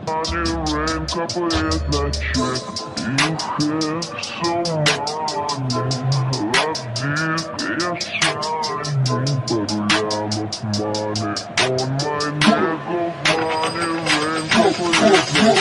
Money rain, couple years not check. You have some money, love deep, you're shining. Парулям of money on my leg of money rain, couple years not